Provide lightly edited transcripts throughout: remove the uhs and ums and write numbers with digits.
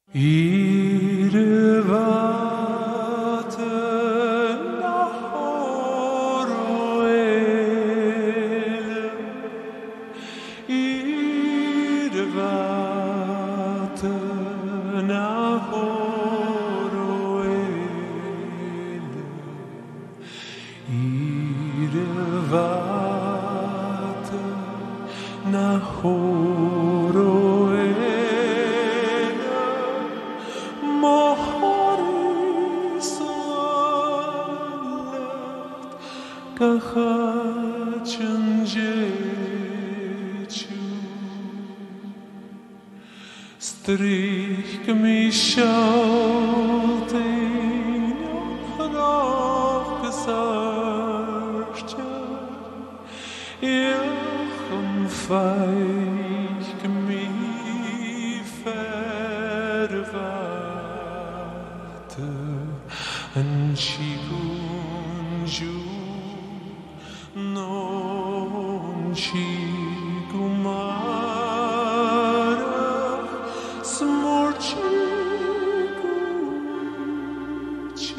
Irvat Nahoroel, Irvat Nahoroel, Irvat Nahoroel. Kahacın dzieciu strych miesiącej rok zarszcia jachem feich mi verwarte en chigunju non ci gumara smorci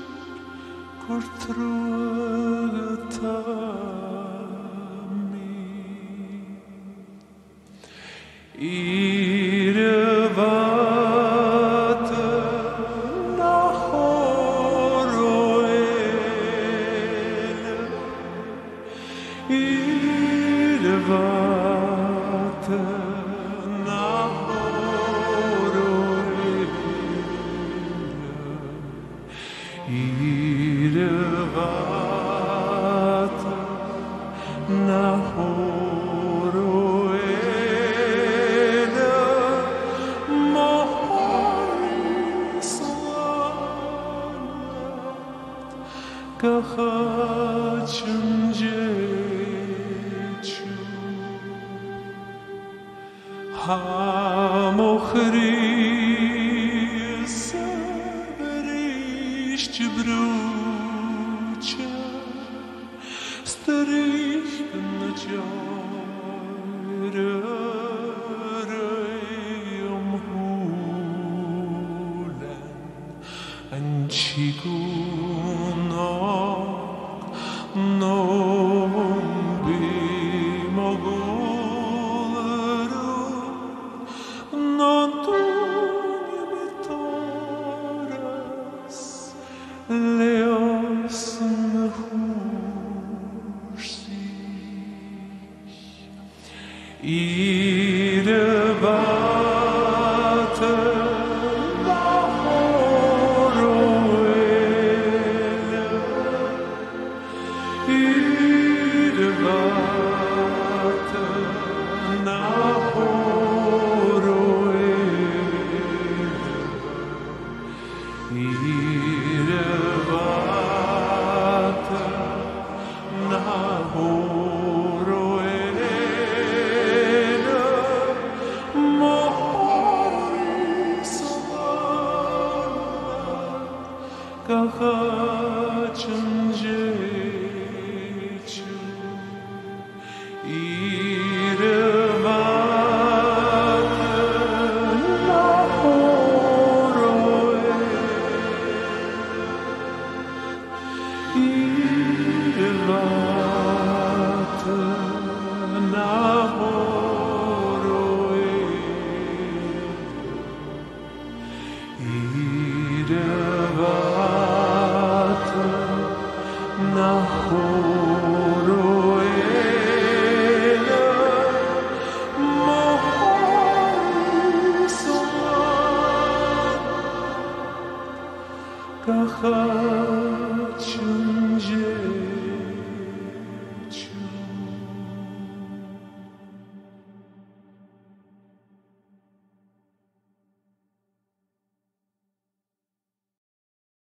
cortrugatami irvat Nahoroel, irvat Nahoroel, irvat Nahoroel, mohorislat kahacın dzieciu hamochry saberiść brucia strych naciarem hulen anchigunok non bimogulru non tu nie toras leos sich irvat Nahoroel, irvat Nahoroel, irvat Nahoroel, mohorislat kahacın dzieciu irvat Nahoroel, irvat Nahoroel, irvat Nahoroel, mohorislat kahacın